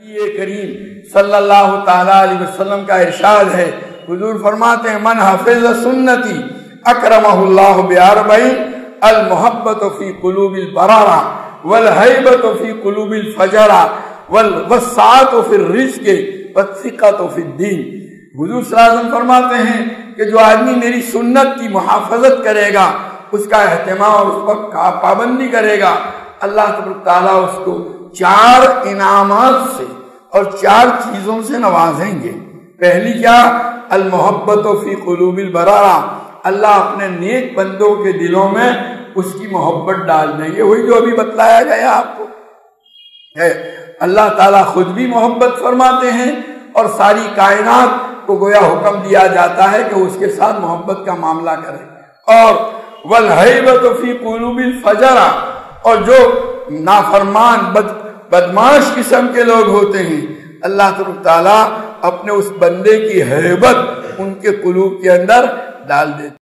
نبی کریم صلی اللہ تعالی علیہ وسلم کا ارشاد ہے، حضور فرماتے ہیں من حفظ سنتی اکرمہ اللہ باربعین المحبت فی قلوب البرارہ والحیبت فی قلوب الفجرہ والسعۃ فی الرزق والثقۃ فی الدین۔ حضور صلی اللہ علیہ وسلم فرماتے ہیں کہ جو آدمی میری سنت کی محافظت کرے گا، اس کا اہتمام اور اس پر پابندی کرے گا، اللہ تبارک تعالیٰ اس کو 4 انعامات سے اور 4 چیزوں سے نوازیں گے۔ پہلی کیا؟ المحبت فی قلوب البرارہ، اللہ اپنے نیک بندوں کے دلوں میں اس کی محبت ڈال دیں گے۔ وہی جو ابھی بتلایا گیا آپ کو ہے، اللہ تعالیٰ خود بھی محبت فرماتے ہیں اور ساری کائنات کو گویا حکم دیا جاتا ہے کہ اس کے ساتھ محبت کا معاملہ کرے۔ اور والحیبۃ فی قلوب الفجرہ، اور جو نافرمان بدمعاش قسم کے لوگ ہوتے ہیں، اللہ تعالیٰ اپنے اس بندے کی ہیبت ان کے قلوب کے اندر ڈال دیتے ہیں۔